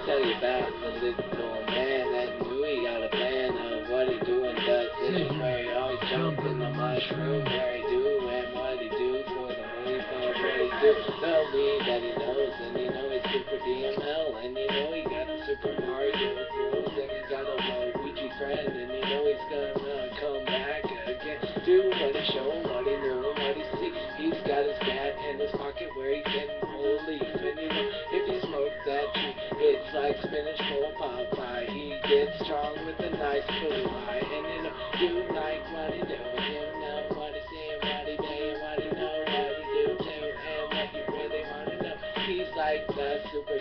tell you about the little man that knew he got a plan of what he do and does. This is where he always jump in the mushroom, where he do and what he do for the holy fun, what he do. The lead that he knows, and you know he's super DML, and you know he got the Super Mario Bros, and he got a Luigi friend, and you know he's gonna come back again. Do what he show, what he knew, what he see. He's got his cat in his pocket where he can pull a leaf, and you know if he smokes that tree, it's like spinach for Popeye. He gets strong with a nice blue eye, and you know you like what he do, and you know what he see, and what he do, and what he know, what he do too, and what you really want to know. He's like the super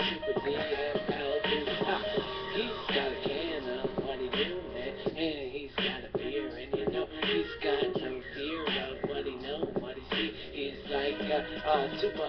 DML dude. He's got a can of what he do, man, and he's got a beer, and you know he's got no fear of what he know, what he see. He's like Super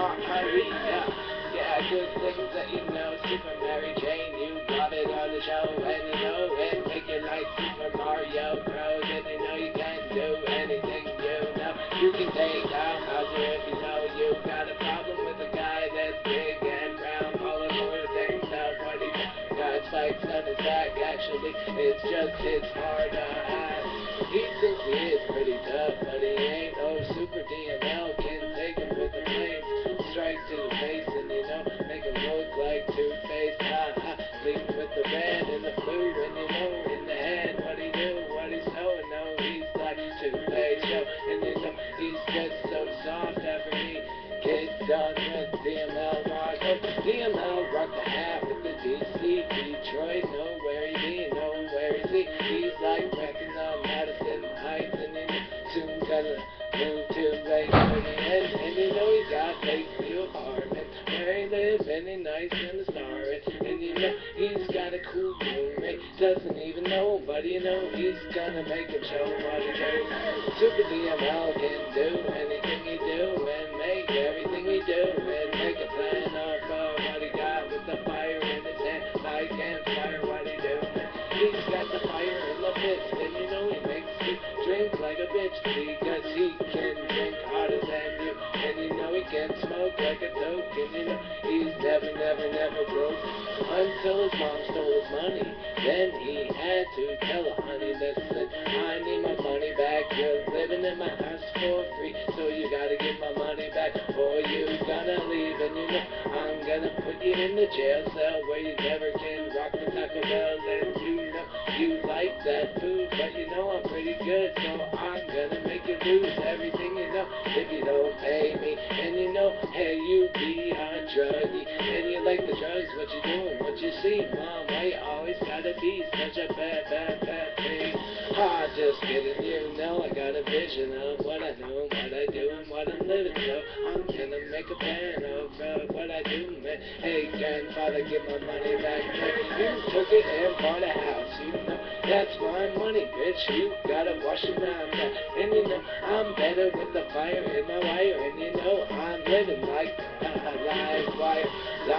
Mario. Yeah, good things that you know, Super Mary Jane, you love it on the show, and you know it, make it like Super Mario Bros, and you know you can do anything you know. You can take out Bowser if you know you got a problem with a guy that's big and brown, calling for the things of what he got spikes on his back. Actually, it's just his hard ass. He thinks he is pretty tough, but he ain't. Oh, Super DML can take him with the flames, strike to the face, and you know, make him look like Two-Face. Leave him with the red and the blue, and you know, in the head, what he do, what he's knowing, no, he's like Two-Face, show, and you know, he's just so soft after he gets done with DML rock. Oh, DML rock the half with the DC, Detroit, know where he be, know where he see. He's like wrecking on Madison Heights, and you know, soon gonna move to Lake Orion, and you know he got Lakeview apartment where he live, and he nice in the star, and you know he's got a cool roommate, doesn't even know him, but you know he's gonna make him show what he do. Super DML can do anything he do, and make everything he do, and make a plan of what he got with the fire in his hand, like campfire, what he do. He's got the fire in the fist, and you know he makes you drink like a bitch, because he can drink harder than you, and you know he can smoke like a toke, and you know he's never broke, until his mom stole his money. Then he had to tell her, honey, listen, I need my money back, you're living in my house for free, so you gotta give my money back, or you gonna leave, and you know I'm gonna put you in the jail cell where you never can rock the Taco Bell, and you know you like that food, but you know I'm pretty good, so I'm gonna make you lose everything you know if you don't pay me. And you know, hey, you be a druggie, and you like the drugs, what you doing, what you see, mom, why you always gotta be such a bad thing? Just kidding, you know I got a vision of what I know, what I do, and what I'm living, so I'm gonna make a plan of what I do, man. Hey, grandfather, give my money back, man. You took it and bought a house, you know that's my money, bitch. You gotta wash your mouth out, and you know I'm better with the fire in my wire, and you know I'm living like a live wire,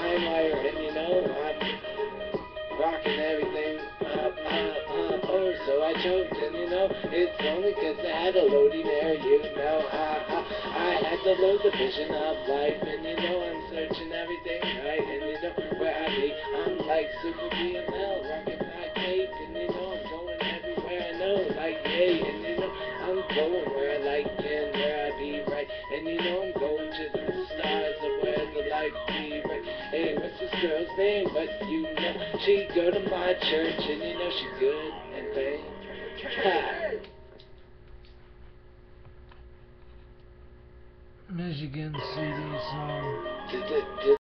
and you know I'm rocking everything up. Oh, so I choked, and you know it's only 'cause I had a loading there, you know. I had to load the vision of life, and you know I'm searching everything right, and you know where I be. I'm like Super DML, rocking my cape, and you know I'm going everywhere I know, like yay, and you know I'm going where I like and where I be right, and you know I'm going to the stars of where the light be right. Hey, what's this girl's name? But you know she go to my church, and you know she's good and bang. Michigan CD song.